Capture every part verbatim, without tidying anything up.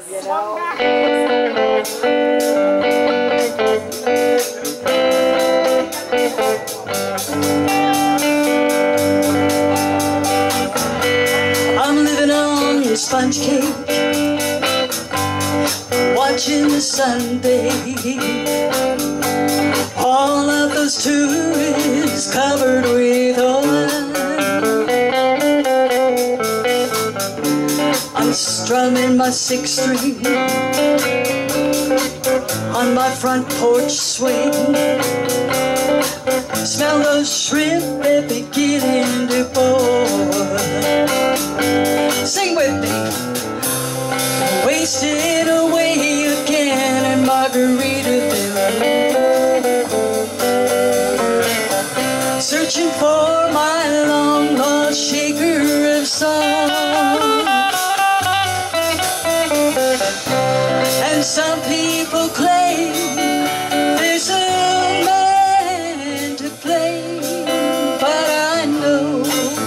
you know. I'm living on your sponge cake, watching the sun bathe. All of those tourists covered with oil. I'm strumming my sixth string on my front porch swing. Smell those shrimp, they're beginning to boil. Sing with me. Wasted away again in Margaritaville, searching for my long lost shaker of song. And some people claim there's a man to blame, but I know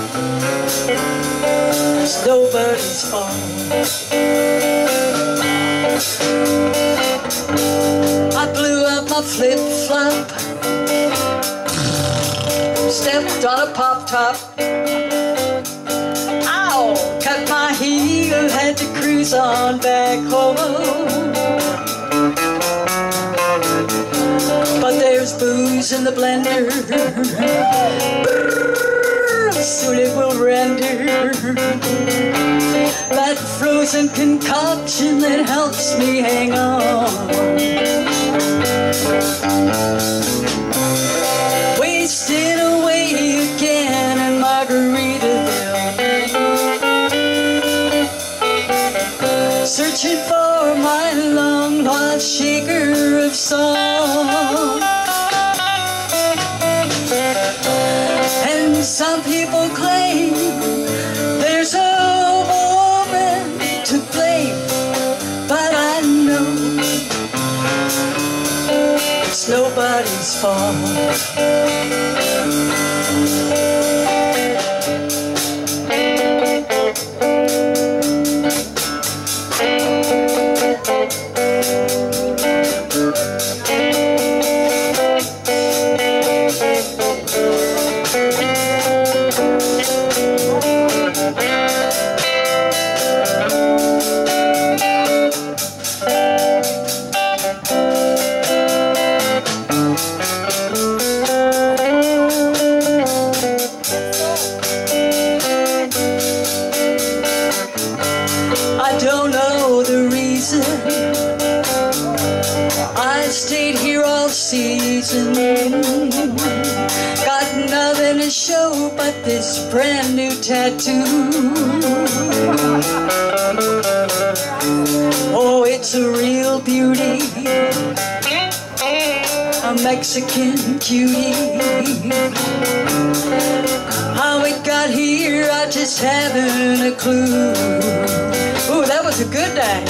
it's nobody's fault. I blew up my flip-flop, stepped on a pop-top. Ow! Cut my heel, had to cruise on back home. But there's booze in the blender, soon it will render that frozen concoction that helps me hang on. Wasted away again in Margaritaville, searching for my long lost shaker of song. And some people claim there's a woman to blame, but I know it's nobody's fault. I don't know the reason I stayed here all season. Got nothing to show but this brand new tattoo. Oh, it's a real beauty, a Mexican cutie. How it got here, I just haven't a clue. Ooh, that was a good night.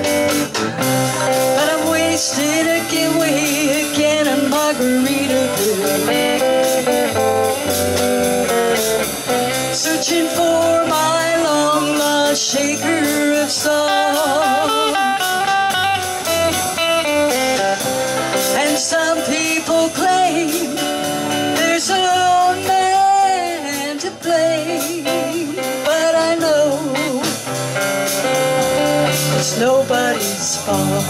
But I'm wasted again, way again in Margaritaville, searching for my long lost shaker of song. And some people claim there's a man to blame, but I know it's nobody's fault.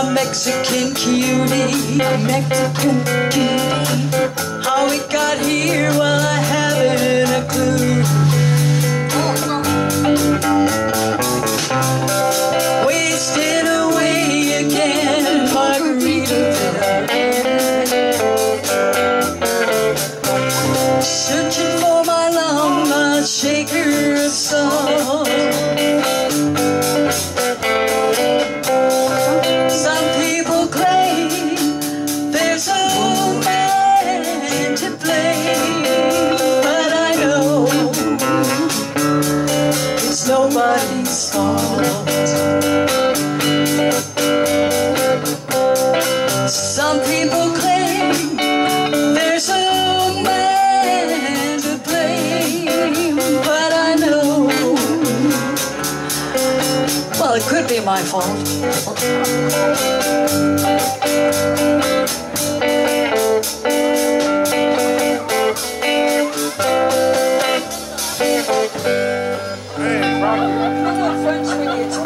a Mexican cutie, a Mexican cutie. How we got here, well, I haven't a clue. Wasting away again, Margaritaville. Searching for my long lost shaker of soul. Some people claim there's no man to blame, but I know it's nobody's fault. Some people claim there's no man to blame, but I know, well, it could be my fault. Hey, Rocky.